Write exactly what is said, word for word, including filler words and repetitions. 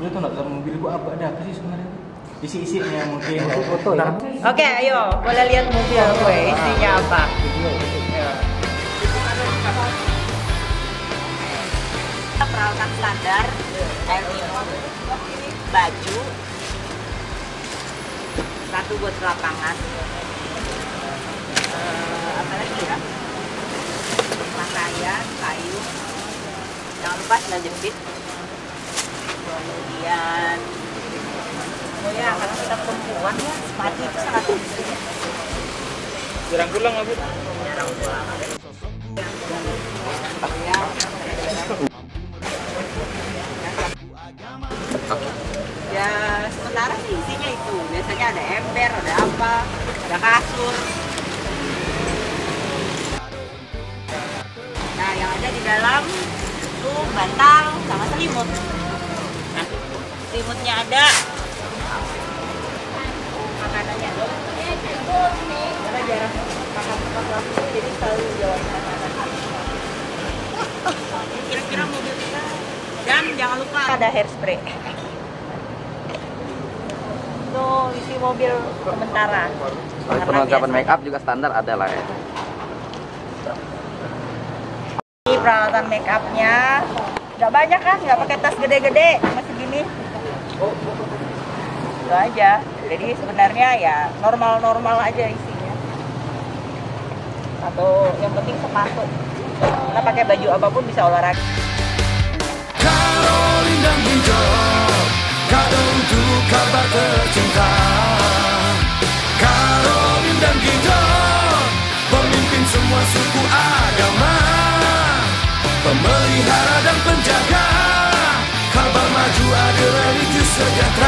foto tuh nggak dalam mobil gua apa ada apa sih sebenarnya? Isi-isinya mungkin. Foto ya. Oke, ayo boleh lihat mobil gue isinya apa. Ya. Peralatan standar, air minum, baju, satu buat lapangan, uh, apa lagi ya? Pakaian, kayu, jangan lupa sandal jepit, kemudian oh ya, karena kita perempuan ya, sepatu itu sangat penting. Jarang pulang nggak, Bu? Jarang pulang. Ya, sementara sih isinya itu. Biasanya ada ember, ada apa, ada kasur. Nah, yang ada di dalam itu bantal sama selimut. Nah, selimutnya ada. Makanannya ada. Karena jarang makan tempat langsung, jadi selalu jawab makanan. Kira-kira mobil kita. Dan jangan lupa ada hairspray. Itu isi mobil sementara. Perlengkapan make up juga standar ada lah ya. Ini peralatan make upnya nggak banyak kan, nggak pakai tas gede-gede, cuma segini. Itu aja. Jadi sebenarnya ya normal-normal aja isinya. Atau yang penting sepatu. Kita pakai baju apapun bisa olahraga. Caroline dan Ginjo, kado untuk kabar tercinta. Caroline dan Ginjo, pemimpin semua suku agama, pemelihara dan penjaga kabar maju adil religius sejahtera.